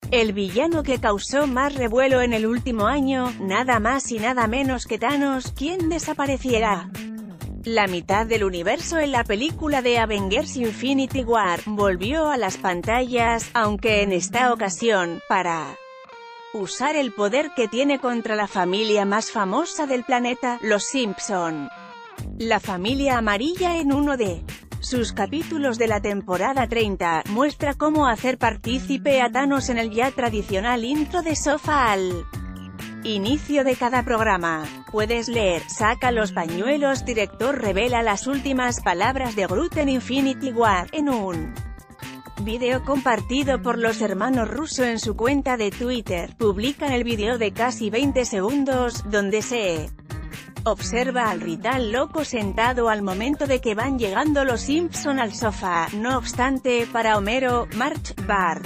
El villano que causó más revuelo en el último año, nada más y nada menos que Thanos, quien desapareciera la mitad del universo en la película de Avengers Infinity War, volvió a las pantallas, aunque en esta ocasión, para usar el poder que tiene contra la familia más famosa del planeta, los Simpson. La familia amarilla en uno de sus capítulos de la temporada 30, muestra cómo hacer partícipe a Thanos en el ya tradicional intro de sofá al inicio de cada programa. Puedes leer, saca los pañuelos, director revela las últimas palabras de Groot en Infinity War, en un video compartido por los hermanos Russo en su cuenta de Twitter. Publican el video de casi 20 segundos, donde se observa al Rital loco sentado al momento de que van llegando los Simpson al sofá. No obstante, para Homero, Marge, Bart,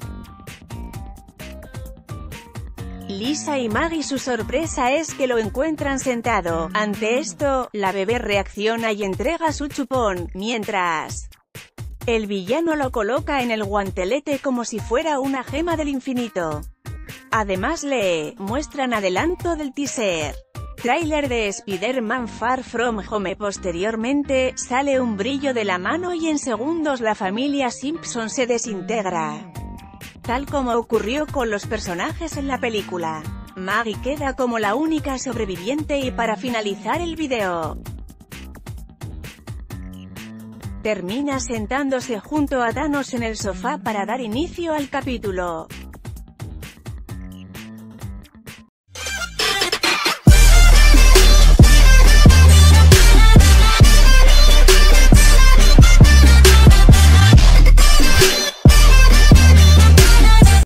Lisa y Maggie su sorpresa es que lo encuentran sentado. Ante esto, la bebé reacciona y entrega su chupón, mientras el villano lo coloca en el guantelete como si fuera una gema del infinito. Además le muestran adelanto del teaser tráiler de Spider-Man Far From Home. Posteriormente, sale un brillo de la mano y en segundos la familia Simpson se desintegra, tal como ocurrió con los personajes en la película. Maggie queda como la única sobreviviente y para finalizar el video, termina sentándose junto a Thanos en el sofá para dar inicio al capítulo.